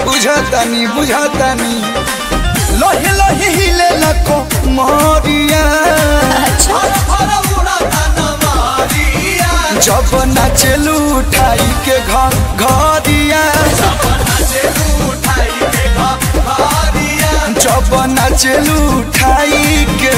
बुझातानी लोहे लोहे हिले लको मोरिया जब नाचलू उठाई के घरिया जब नाचलू उठाई के